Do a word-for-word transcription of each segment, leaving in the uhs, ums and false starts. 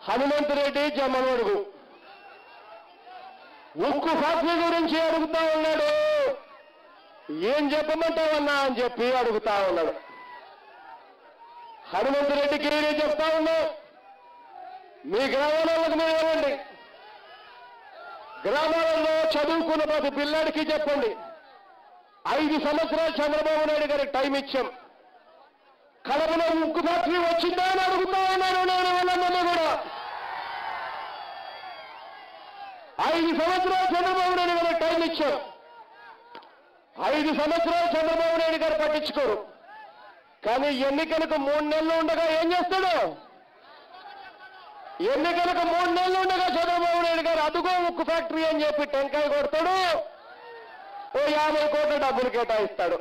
హనుమంతరెడ్డి జమ్మనడుగు ఉక్కు ఫ్యాక్టరీ గురించి అడుగుతా ఉన్నాడు. ఏం చెప్పమంటావన్నా అని చెప్పి అడుగుతా ఉన్నాడు. హనుమంతరెడ్డికి నేను చెప్తా ఉన్నా, మీ గ్రామాలకు మీరు వెళ్ళండి, గ్రామాలలో చదువుకున్న ప్రతి పిల్లాడికి చెప్పండి, ఐదు సంవత్సరాలు చంద్రబాబు నాయుడు గారికి టైం ఇచ్చాం, కడపలో ఉక్కు ఫ్యాక్టరీ వచ్చిందా అని అడుగుతా ఉన్నాను నేను వాళ్ళందరినీ కూడా. ఐదు సంవత్సరాలు చంద్రబాబు నాయుడు గారికి టైం ఇచ్చాం, ఐదు సంవత్సరాలు చంద్రబాబు నాయుడు గారు పట్టించుకోరు. కానీ ఎన్నికలకు మూడు నెలలు ఉండగా ఏం చేస్తాడు? ఎన్నికలకు మూడు నెలలు ఉండగా చంద్రబాబు నాయుడు గారు అదుగో ఉక్కు ఫ్యాక్టరీ అని చెప్పి టెంకాయ కొడతాడు, ఓ యాభై కోట్ల డబ్బులు కేటాయిస్తాడు.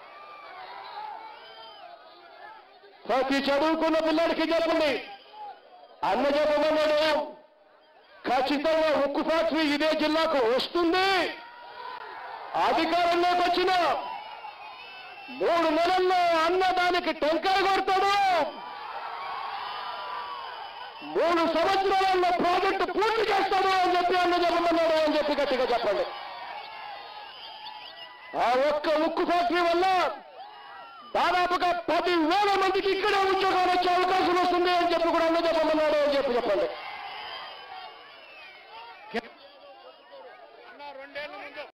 ప్రతి చదువుకున్న పిల్లడికి చెప్పండి, అన్న చెప్పమన్నాడు, ఖచ్చితంగా ఉక్కు ఫ్యాక్టరీ ఇదే జిల్లాకు వస్తుంది. అధికారంలోకి వచ్చిన మూడు నెలల్లో అన్న దానికి టెంకాయ కొడతాడు. మూడు సంవత్సరాలలో ప్రాజెక్టు పూర్తి చేస్తాడు అని చెప్పి అన్న చెప్పమన్నాడు అని చెప్పి గట్టిగా చెప్పండి. ఆ ఒక్క ఉక్కు ఫ్యాక్టరీ వల్ల దాదాపుగా పదివేల